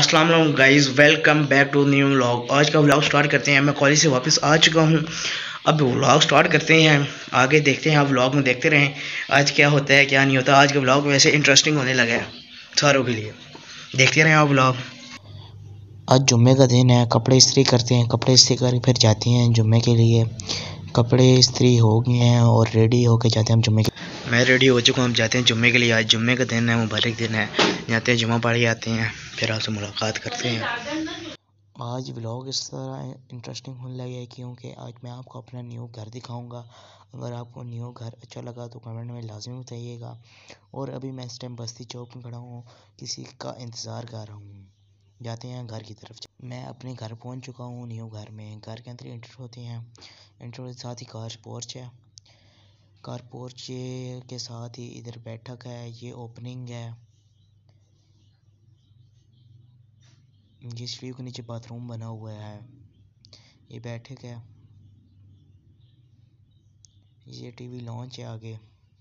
अस्सलाम वालेकुम guys, welcome back to new vlog. आज का व्लॉग स्टार्ट करते हैं। मैं कॉलेज से वापस आ चुका हूं। अब व्लॉग स्टार्ट करते हैं, आगे देखते हैं। आप व्लॉग में देखते रहें आज क्या होता है क्या नहीं होता। आज का व्लॉग वैसे इंटरेस्टिंग होने लगा है सारों के लिए, देखते रहें आप व्लॉग। आज जुम्मे का दिन है, कपड़े इस्त्री करते हैं। कपड़े इस्त्री कर फिर जाते हैं जुम्मे के लिए। कपड़े इस्त्री हो गए हैं और रेडी होके जाते हैं हम जुम्मे के। मैं रेडी हो चुका हूँ, हम जाते हैं जुम्मे के लिए। आज जुम्मे का दिन है, मुबारक दिन है। जाते हैं, जुम्मा पढ़ के आते हैं, फिर आपसे मुलाकात करते हैं। आज व्लॉग इस तरह इंटरेस्टिंग होने लगे है क्योंकि आज मैं आपको अपना न्यू घर दिखाऊंगा। अगर आपको न्यू घर अच्छा लगा तो कमेंट में लाजमी बताइएगा। और अभी मैं इस टाइम बस्ती चौक में खड़ा हूँ, किसी का इंतज़ार कर रहा हूँ। जाते हैं घर की तरफ। मैं अपने घर पहुँच चुका हूँ, न्यू घर में। घर के अंदर एंटर होते हैं, एंटर के साथ ही कार पोर्च है। कार पोर्च के साथ ही इधर बैठक है, ये ओपनिंग है। ये स्लीव के नीचे बाथरूम बना हुआ है, ये बैठक है। ये टीवी लॉन्च है आगे।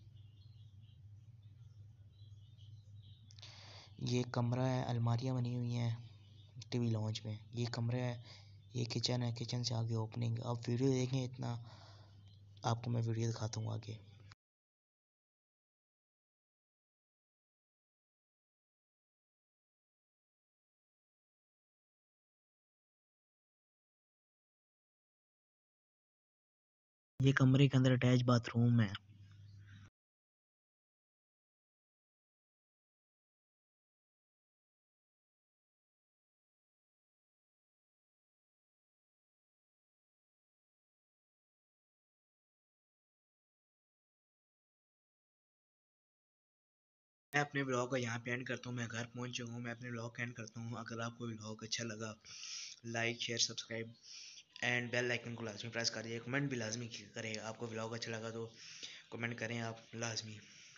ये कमरा है, अलमारियाँ बनी हुई हैं टीवी लॉन्च में। ये कमरा है, ये किचन है, किचन से आगे ओपनिंग। आप वीडियो देखें, इतना आपको मैं वीडियो दिखाता हूँ आगे। ये कमरे के अंदर अटैच बाथरूम है। मैं अपने ब्लॉग को यहाँ पे एंड करता हूँ। मैं घर पहुँच चुका हूँ, मैं अपने ब्लॉग को एंड करता हूँ। अगर आपको ब्लॉग अच्छा लगा, like share subscribe and bell icon को लाजमी प्रेस करिए। कमेंट भी लाजमी करें, आपको ब्लॉग अच्छा लगा तो कमेंट करें आप लाजमी।